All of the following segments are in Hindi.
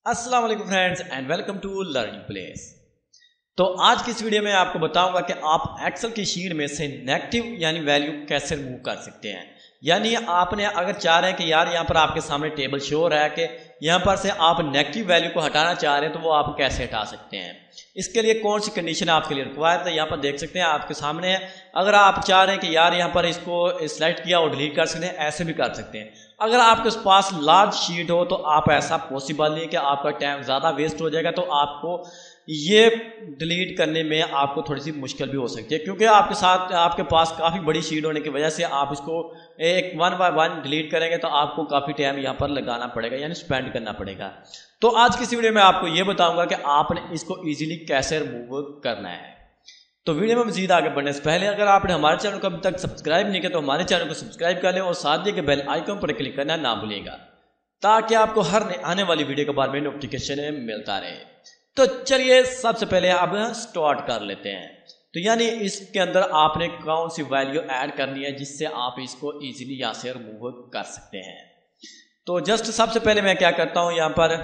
अस्सलाम वालेकुम friends and welcome to learning place. तो आज की इस वीडियो में आपको बताऊंगा कि आप एक्सेल की शीट में से नेगेटिव यानी वैल्यू कैसे रिमूव कर सकते हैं। यानी आपने अगर चाह रहे हैं कि यार यहाँ पर आपके सामने टेबल शो हो रहा है कि यहाँ पर से आप नेगेटिव वैल्यू को हटाना चाह रहे हैं, तो वो आप कैसे हटा सकते हैं। इसके लिए कौन सी कंडीशन आपके लिए रिक्वायर्ड है यहाँ पर देख सकते हैं, आपके सामने है। अगर आप चाह रहे हैं कि यार यहाँ पर इसको सिलेक्ट किया और डिलीट कर सकते हैं, ऐसे भी कर सकते हैं। अगर आपके पास लार्ज शीट हो तो आप ऐसा पॉसिबल नहीं है कि आपका टाइम ज़्यादा वेस्ट हो जाएगा, तो आपको ये डिलीट करने में आपको थोड़ी सी मुश्किल भी हो सकती है, क्योंकि आपके पास काफ़ी बड़ी शीट होने की वजह से आप इसको एक वन बाय वन डिलीट करेंगे तो आपको काफ़ी टाइम यहाँ पर लगाना पड़ेगा, यानी स्पेंड करना पड़ेगा। तो आज की इस वीडियो में आपको ये बताऊंगा कि आपने इसको ईजिली कैसे रिमूव करना है। तो वीडियो में मजीद आगे बढ़ने से पहले अगर आपने हमारे चैनल को अभी तक सब्सक्राइब नहीं किया तो हमारे चैनल को सब्सक्राइब कर लें और साथ ही के बेल आइकन पर क्लिक करना ना भूलिएगा, ताकि आपको हर आने वाली वीडियो के बारे में नोटिफिकेशन मिलता रहे। तो चलिए सबसे पहले अब स्टार्ट कर लेते हैं। तो यानी इसके अंदर आपने कौन सी वैल्यू ऐड करनी है जिससे आप इसको इजीली यहाँ से रिमूव कर सकते हैं। तो जस्ट सबसे पहले मैं क्या करता हूँ,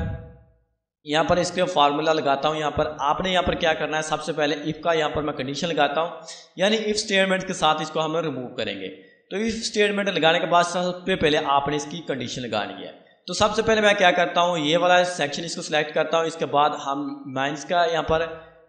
यहाँ पर इसके फार्मूला लगाता हूँ। यहाँ पर आपने यहाँ पर क्या करना है, सबसे पहले इफ का यहाँ पर मैं कंडीशन लगाता हूँ, यानी इफ स्टेटमेंट के साथ इसको हम रिमूव करेंगे। तो इफ स्टेटमेंट लगाने के बाद सबसे पहले आपने इसकी कंडीशन लगानी है। तो सबसे पहले मैं क्या करता हूँ, ये वाला सेक्शन इसको सिलेक्ट करता हूँ, इसके बाद हम माइनस का यहाँ पर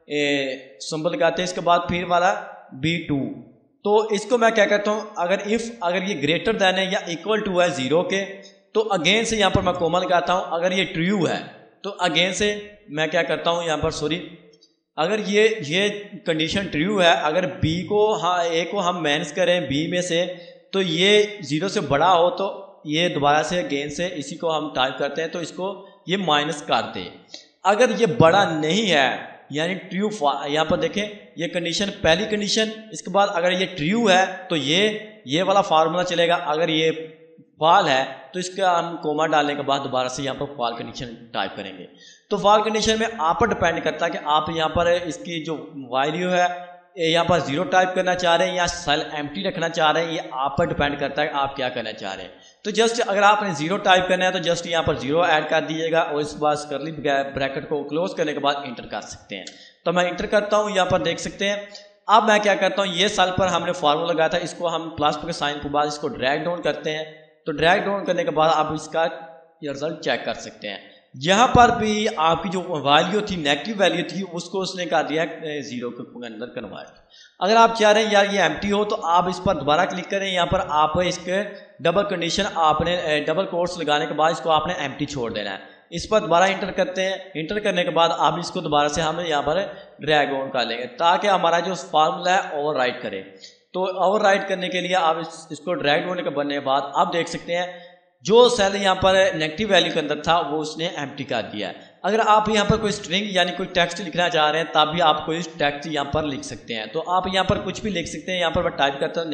सिंबल लगाते हैं, इसके बाद फिर वाला B2। तो इसको मैं क्या करता हूँ, अगर ये ग्रेटर देन है या इक्वल टू है 0 के, तो अगेन से यहाँ पर मैं कोमा लगाता हूँ। अगर ये ट्रू है तो अगेन से मैं क्या करता हूँ यहाँ पर अगर ये कंडीशन ट्रू है, अगर B को A को हम माइनस करें B में से, तो ये 0 से बड़ा हो तो ये दोबारा से अगेन से इसी को हम टाइप करते हैं, तो इसको ये माइनस करते हैं। अगर ये बड़ा नहीं है यानी ट्रू, यहाँ पर देखें ये कंडीशन पहली कंडीशन, इसके बाद अगर ये ट्रू है तो ये वाला फार्मूला चलेगा। अगर ये फॉल है तो इसका हम कोमा डालने के बाद दोबारा से यहाँ पर फॉल कंडीशन टाइप करेंगे। तो फॉल कंडीशन में आप पर डिपेंड करता है कि आप यहाँ पर इसकी जो वैल्यू है यहाँ पर 0 टाइप करना चाह रहे हैं या सेल एम्प्टी रखना चाह रहे हैं, ये आप पर डिपेंड करता है आप क्या करना चाह रहे हैं। तो जस्ट अगर आपने 0 टाइप करना है तो जस्ट यहाँ पर 0 ऐड कर दीजिएगा और इस बाद कर्ली ब्रैकेट को क्लोज करने के बाद इंटर कर सकते हैं। तो मैं इंटर करता हूँ, यहाँ पर देख सकते हैं। अब मैं क्या करता हूँ, ये सेल पर हमने फार्मूला लगाया था, इसको हम प्लस के साइन के बाद इसको ड्रैग डाउन करते हैं। तो ड्रैग डाउन करने के बाद आप इसका रिजल्ट चेक कर सकते हैं। यहाँ पर भी आपकी जो वैल्यू थी, नेगेटिव वैल्यू थी, उसको उसने कर दिया 0 के अंदर कन्वर्ट। अगर आप चाह रहे हैं यार ये एम्प्टी हो तो आप इस पर दोबारा क्लिक करें। यहाँ पर आप इसके डबल कंडीशन आपने डबल कोट्स लगाने के बाद इसको आपने एम्प्टी छोड़ देना है। इस पर दोबारा इंटर करते हैं। इंटर करने के बाद आप इसको दोबारा से हम यहाँ पर ड्रैग ऑन कर लेंगे ताकि हमारा जो फार्मूला है ओवर राइट करे। तो ओवर राइट करने के लिए आप इसको ड्रैग होने के बनने के बाद आप देख सकते हैं जो सेल यहाँ पर नेगेटिव वैल्यू के अंदर था वो उसने एम्प्टी कर दिया है। अगर आप यहाँ पर कोई स्ट्रिंग यानी कोई टेक्स्ट लिखना चाह रहे हैं तब भी आप कोई टेक्स्ट यहाँ पर लिख सकते हैं। तो आप यहाँ पर कुछ भी लिख सकते हैं। यहाँ पर मैं टाइप करता हूँ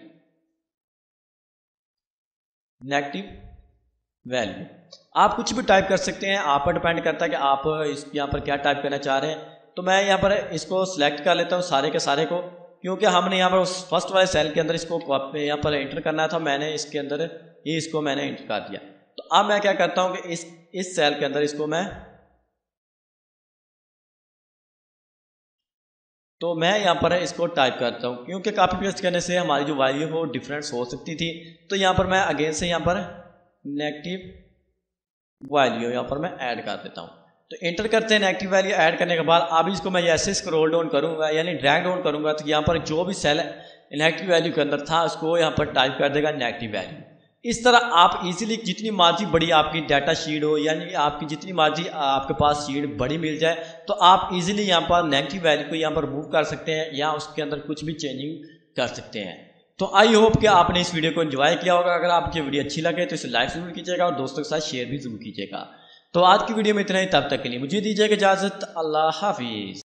नेगेटिव वैल्यू। आप कुछ भी टाइप कर सकते हैं, आप पर डिपेंड करता है कि आप यहाँ पर क्या टाइप करना चाह रहे हैं। तो मैं यहाँ पर इसको सिलेक्ट कर लेता हूँ सारे के सारे को, क्योंकि हमने यहाँ पर फर्स्ट वाले सेल के अंदर इसको यहाँ पर एंटर करना था। मैंने इसके अंदर इसको मैंने एंटर कर दिया। तो अब मैं क्या करता हूँ कि इस सेल के अंदर इसको मैं यहाँ पर इसको टाइप करता हूँ, क्योंकि कॉपी पेस्ट करने से हमारी जो वैल्यू वो डिफरेंस हो सकती थी। तो यहाँ पर मैं अगेन से यहाँ पर नेगेटिव वैल्यू यहाँ पर मैं ऐड कर देता हूँ। तो एंटर करते हैं। नेगेटिव वैल्यू ऐड करने के बाद अब इसको मैं ऐसे स्क्रॉल डाउन करूँगा यानी ड्रैग डाउन करूँगा, तो यहाँ पर जो भी सेल नेगेटिव वैल्यू के अंदर था उसको यहाँ पर टाइप कर देगा नेगेटिव वैल्यू। इस तरह आप इजीली जितनी मर्जी बड़ी आपकी डाटा शीट हो, यानी आपकी जितनी मर्जी आपके पास शीट बड़ी मिल जाए, तो आप इजीली यहाँ पर नेगेटिव वैल्यू को यहाँ पर मूव कर सकते हैं या उसके अंदर कुछ भी चेंजिंग कर सकते हैं। तो आई होप कि आपने इस वीडियो को एंजॉय किया होगा। अगर आपकी वीडियो अच्छी लगे तो इसे लाइक जरूर कीजिएगा और दोस्तों के साथ शेयर भी जरूर कीजिएगा। तो आज की वीडियो में इतना ही, तब तक के लिए मुझे दीजिएगा इजाजत। अल्लाह हाफिज।